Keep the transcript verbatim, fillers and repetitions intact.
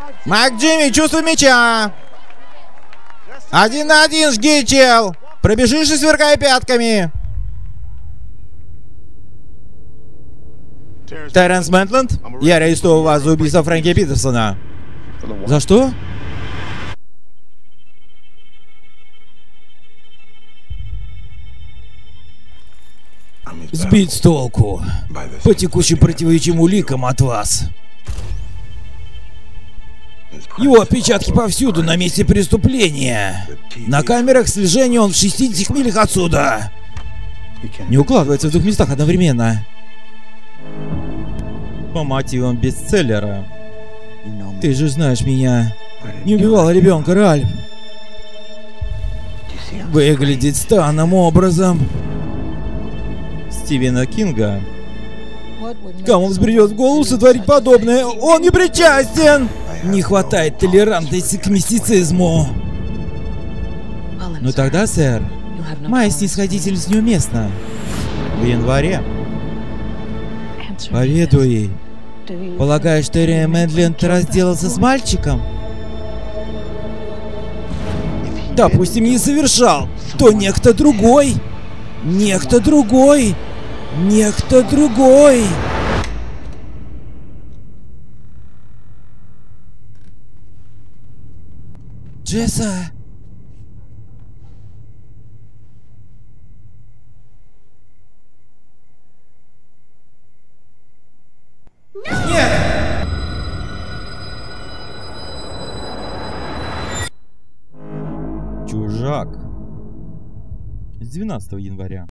Мак Джимми, чувство мяча. Один на один, жги, чел. Пробежишь и сверкай пятками. Терренс Мэнтленд, я арестовал вас за убийство Фрэнки Питерсона. За что? Сбит с толку по текущим противоречивым уликам от вас. Его отпечатки повсюду на месте преступления. На камерах слежения он в шестидесяти милях отсюда. Не укладывается в двух местах одновременно. По мотивам бестселлера. Ты же знаешь меня. Не убивал ребенка, Ральф. Выглядит странным образом. Стивена Кинга. Кому взбредет в голову сотворить подобное? Он не причастен! Не хватает толерантности к мистицизму. Ну тогда, сэр, моя снисходительность неуместна. В январе. Поведуй. Полагаешь, Терри Мэнтленд разделался с мальчиком? Допустим, не совершал, то некто другой. Некто другой. Некто другой. Джесса. Нет! Чужак. С двенадцатого января.